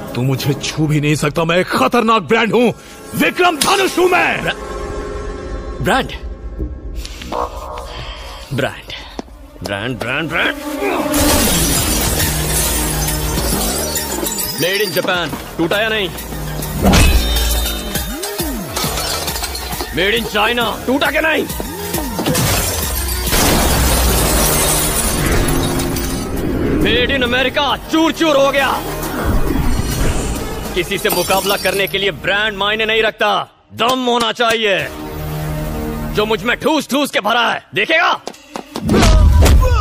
तू मुझे छू भी नहीं सकता। मैं एक खतरनाक ब्रांड हूँ, विक्रम धनुष हूँ मैं। Brand brand brand brand brand made in Japan, टूटा या नहीं? मेड इन चाइना, टूटा क्या नहीं? मेड इन अमेरिका, चूर चूर हो गया। किसी से मुकाबला करने के लिए ब्रांड मायने नहीं रखता, दम होना चाहिए जो मुझ में ठूस ठूस के भरा है। देखेगा?